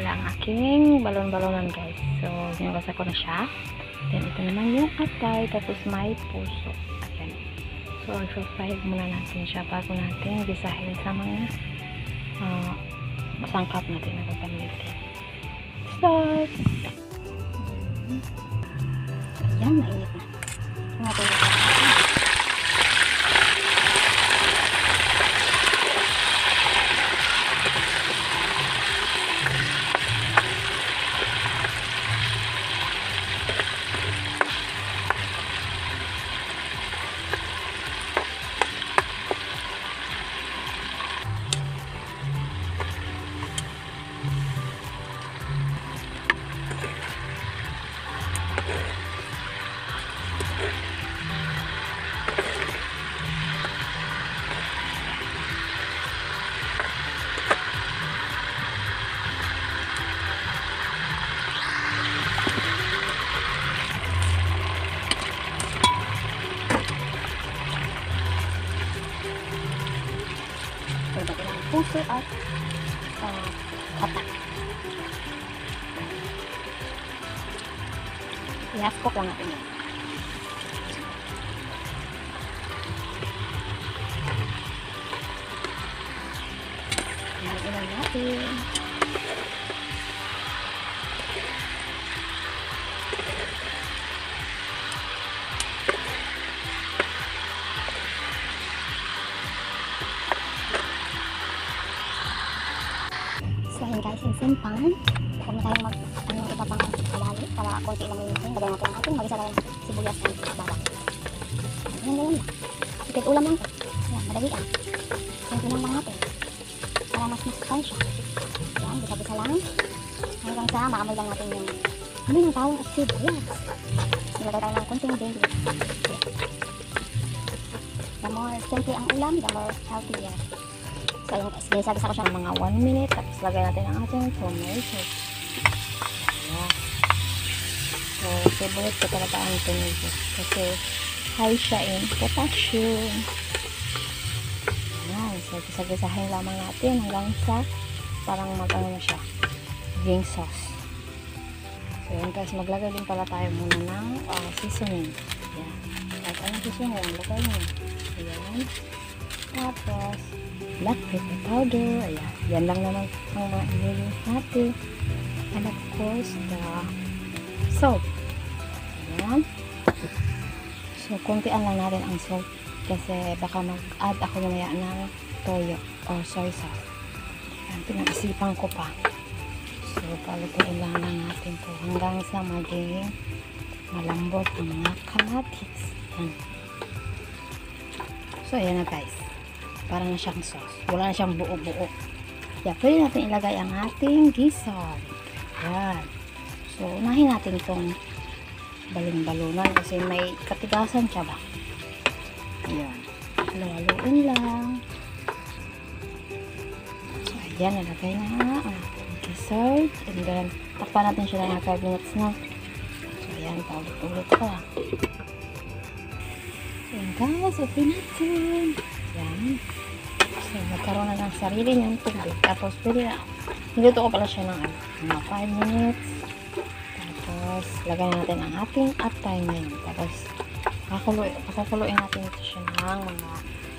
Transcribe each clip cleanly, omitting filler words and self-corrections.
pala ang aking balon-balonan guys. So, ginagasa ko na siya. Then, ito naman yung atay, tapos may puso. Ayan. So, i-fry muna natin siya bago natin gisahin sa mga masangkap natin na gagamitin. Start! Ayan, mainit na. Natin ito. Puso at katak. I-half-cook lang natin yan. Ilan natin. So, yun guys, yung pan. Huwag na tayo iba pang kawali para konti lang yung sin. Bagay natin ang ating mag-isa lang sibuyas and baba. Ganyan lang. Sikit ulam lang ito. Yan, madali ang. Simple lang natin. Para mas masustansya. Yan, bisa-bisa lang. Hanggang sa maamoy lang natin yung amoy ng tawang at sibuyas. Nilagay tayo ng konting baby. The more simple ang ulam, the more healthier. So, yung ginisa-gisa ko siya ng mga 1 minute. Tapos, lagay natin ang ating tomato. Ayan. So, favorite ko talaga ang tomato. Kasi, high siya in potassium. Ayan. So, gisa-gisahin lamang natin hanggang sa parang mag-ano na siya. Maging sauce. So, yun guys. Maglagay din pala tayo muna ng seasoning. Ayan. At anong seasoning? Lagay mo. Ayan. Tapos, black pepper powder. Ayan. Yan lang naman ang mga ingredients natin. And of course, the salt. Ayan. So, kuntian lang natin ang salt. Kasi baka mag-add ako mamaya ng toyo or soy sauce. Ayan. Pinag-isipan ko pa. So, palutuin lang natin po hanggang sa maging malambot ang mga kamatis. Ayan. So, ayan na guys. Para na siyang sauce. Wala na siyang buo-buo. Yeah, pwede natin ilagay ang ating gisar. Ayan. So, unahin natin itong balon-balonan kasi may katigasan siya ba. Ayan. Halo-haloin lang. So, ayan. Nalagay na ang ating gisar. And then, takpan natin siya ng 5 minutes na. So, ayan. Paulit-ulit pa. Ayan guys. Open natin. Ayan. So, magkaroon na ng sarili niyang tubig. Tapos, pwede na. Niluto ko pala siya ng mga 5 minutes. Tapos, lagay natin ang ating atay ngayon. Tapos, pakukuluin natin ito siya ng mga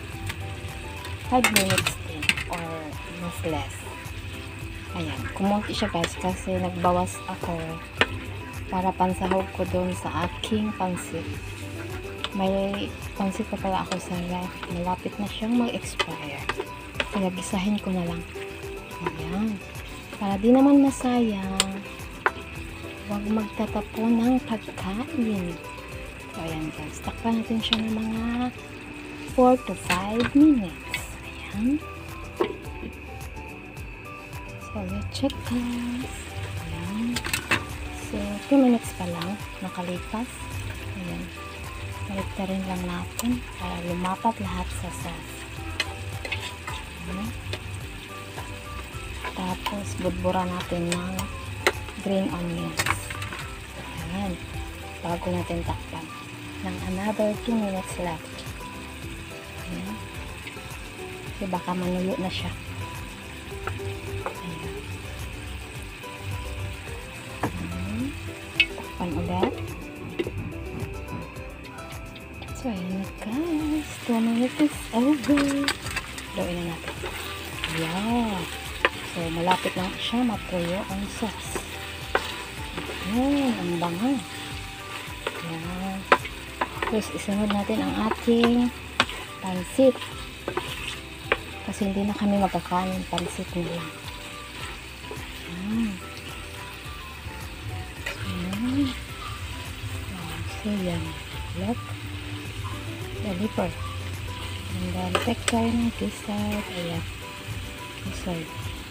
5 minutes din. Or, mas less. Ayan. Kumunti siya guys. Kasi, nagbawas ako para pansahog ko doon sa aking pansit. May pansit pa pala ako sa left. Malapit na siyang mag-expire. Kaya gisahin ko na lang. Ayan. Para di naman masayang. Huwag magtatapon ng pagkain. So, ayan guys. Takpan natin siya ng mga 4 to 5 minutes. Ayan. So, let's check guys. Ayan. So, 2 minutes pa lang. Nakalipas. Ayan. Balikta rin lang natin para lumapat lahat sa sauce. Ayan. Tapos, budbura natin ng green onions. Ayan. Bago natin takpan. Ng another 2 minutes left. Ayan. Kasi baka manuyo na siya. Ayan. Takpan ulit. So, ayan na guys. 2 minutes is over. Gawin na natin. Yeah. So, malapit lang siya matuyo ang sauce. Ayan, ang bango. Ayan. Tapos, isunod natin ang ating pansit. Kasi hindi na kami magkakanin. Pansit na lang. Ayan. Ayan. So, yan. Look. The liver. And then, take tayo ng this side. Ayan. This side.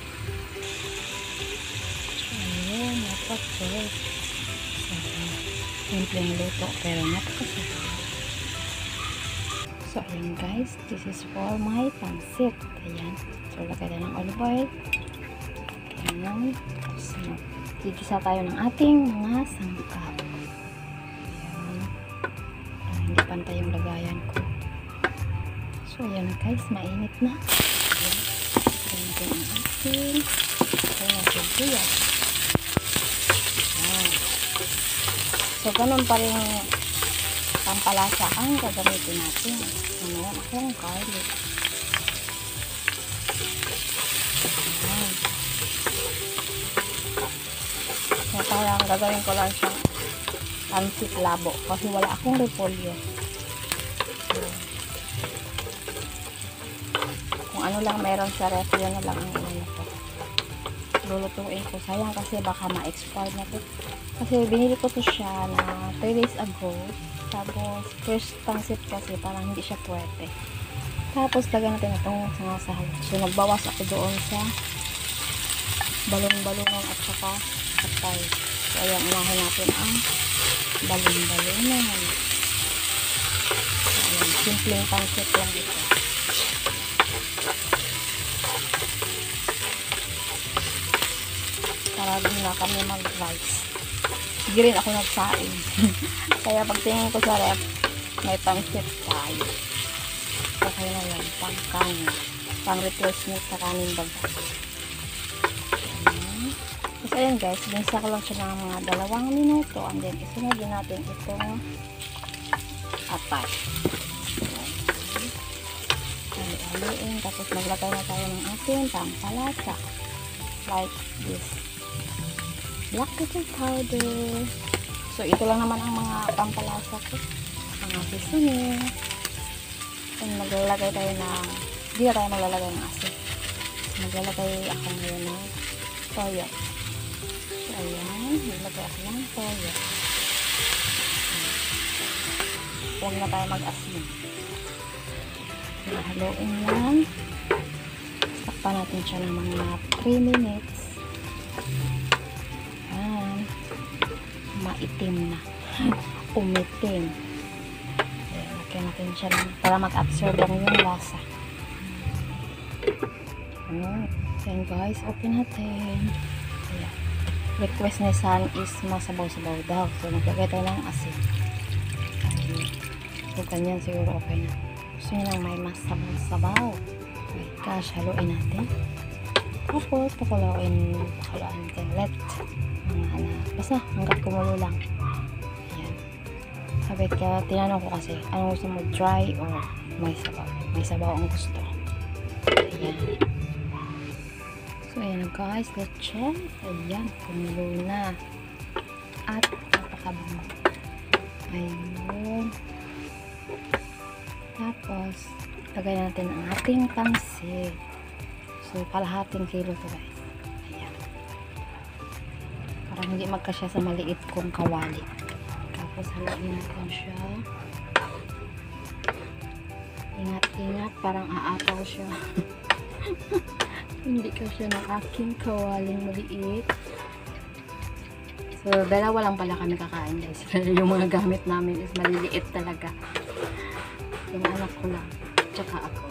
Ayan. Napaka-sarap. Simpleng luto. Pero napaka-sarap. So, ayan guys. This is for my pansit. Ayan. So, lagay tayo ng olive oil. Ayan. Tapos, gigisa tayo ng ating mga sangkap. Hindi pantay yung lagayan ko. So, ayan na guys. Mainit na. Ayan. Ayan natin ang ating sibuyas. Ayan. So, ganun pa rin pampalasa ang gagamitin natin. Ayan. Akong garlic. Ayan. So, parang gagawin ko lang siyang pansit labo kasi wala akong repolyo. So, kung ano lang meron sa ref, yun na lang ang ano ko. Lulutuin ko. Sayang kasi baka ma-expire na to. Kasi binili ko to siya na 3 days ago. Tapos, first pansit kasi parang hindi siya pwede. Tapos, lagyan natin itong sinasahal. So, nagbawas ako doon sa balon-balonan at saka patay. So, ayan, unahin natin ang balon-balonan. Ayan, simpleng pansit lang ito. Para din na kami mag-rice. Hindi rin ako nagsaing. Kaya pagtingin ko sa ref, may pansit tayo. So, kaya na yan, pang-kanin. Pang-replacement sa kanin baga. So, ayan guys, binsa ko lang siya ng mga 2 minuto and then isunod din natin itong atay. Hali-haliin, tapos maglagay na tayo ng ating pampalasa. Like this. Black pepper powder. So, ito lang naman ang mga pampalasa ko. Mga seasoning. And maglalagay tayo ng, hindi na tayo maglalagay ng asin. Maglalagay ako ngayon ng toyo. Ayan, nilagay ako ng toyo. Huwag na tayo mag-asin. Haluin lang. Takpan natin siya ng mga 3 minutes. Ayan. Maitim na. Umitim. Ayan, lagyan natin siya lang para mag-absorb lang yung lasa. Ayan guys, open natin. Ayan. Request ni San is masabaw-sabaw daw. So, naglagay tayo ng asin. So, ganyan siguro okay na. Gusto nyo lang may masabaw-sabaw. Okay, gosh, haluin natin. Tapos, pakuluin natin. Let basta hanggat kumulo lang. Ayan. Sabi kaya, tinanong ko kasi, anong gusto mo, dry or may sabaw? May sabaw ang gusto. Ayan. So, ayan guys, let's check. Ayan, kumulo na. At, napakabango. Ayun. Tapos, lagay natin ang ating pansit. So, kalahating kilo to guys. Ayan. Para hindi magkasya sa maliit kong kawali. Tapos, haluin natin siya. Ingat-ingat, parang aataw siya. Hindi kasi ng aking kawaling maliit. So, dalawa lang pala kami kakain guys. Yung mga gamit namin is maliliit talaga. Yung anak ko lang. Tsaka ako.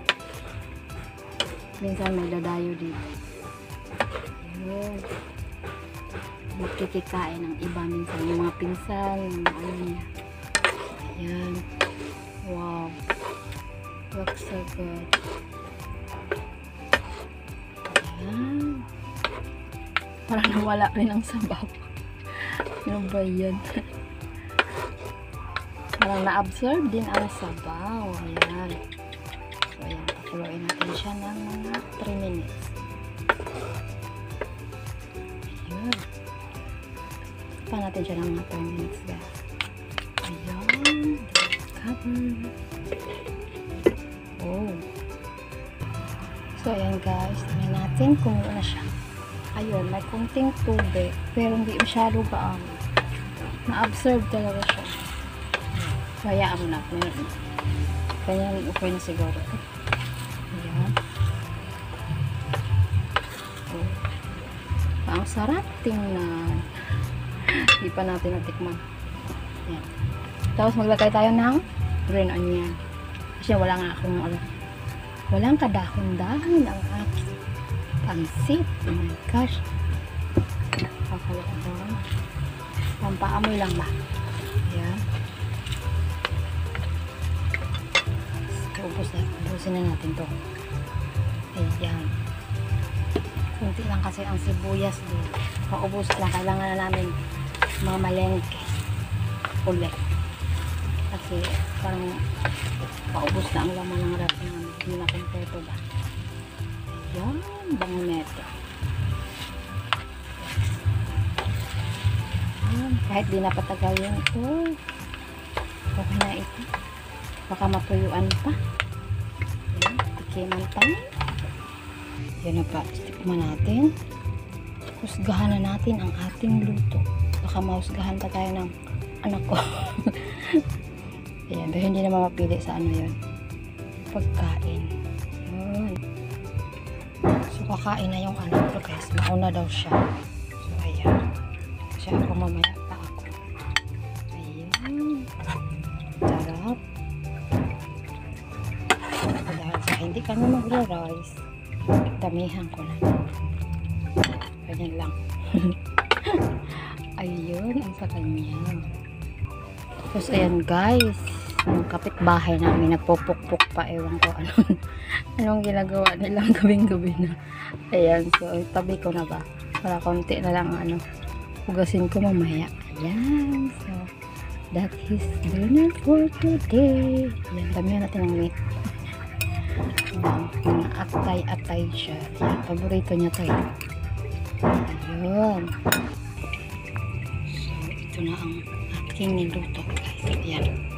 Minsan may dadayo dito. Ayun. Magkikikain ng iba minsan. Yung mga pinsan, yung mga ano niya. Ayan. Wow. Looks so good. Ayan. Parang nawala rin ang sabaw. Ano ba yan? Parang na-absorb din ang sabaw. Ayan. So, ayan. Pakuluin natin siya ng mga 3 minutes. Ayan. Pa natin siya ng mga 3 minutes, guys. Ayan. Cover. Oh. So, ayan guys. Tingnan natin kung ano na siya. Ayun, may kunting tubig. Pero hindi masyado ba na-absorb talaga siya. Hayaan mo na. Ganyan, okay na siguro. Ayan. Oh. Ang sarap tingnan. Hindi pa natin natikman. Ayan. Tapos maglagay tayo ng green onion. Kasi wala nga akong walang kadahon-dahon ang aking pansit. Oh my gosh. Kakalaon. Pampaamoy lang ba? Ayan. Ubusin na natin to. Ayan. Kunti lang kasi ang sibuyas din. Paubos lang. Kailangan na namin mga malengke. Ulit. Kasi parang paubos na ang laman ng rap namin. Hindi na kompleto ba? Ayan. Bango neto. Ayan. Kahit di napatagalin ito. Okay na ito. Baka matuyuan pa. Ayan. Tikiman pa. Yan na pa. Tikman natin. Husgahan na natin ang ating luto. Baka mahusgahan pa tayo ng anak ko. Ayan. Pero hindi naman mapili sa ano yun. Pagkain. Yun. So, kakain na yung anak ko guys. Mauna daw siya. So, ayan. Kasi ako mamaya pa ako. Ayan. Sarap. Dahil sa hindi kami magra-rice, damihan ko na. Ganyan lang. Ayun, ang sa kanya. Tapos, ayan guys. Ang kapitbahay namin, nagpupukpuk pa. Ewan ko anong ginagawa nilang gabing-gabi na. Ayan, so tabi ko na ba? Para konti na lang hugasin ko mamaya. Ayan, so that is dinner for today. Ayan, damihan natin ng meat. Mga atay-atay siya. Ayan, paborito niya to eh. Ayun. So, ito na ang aking niluto guys. Ayan.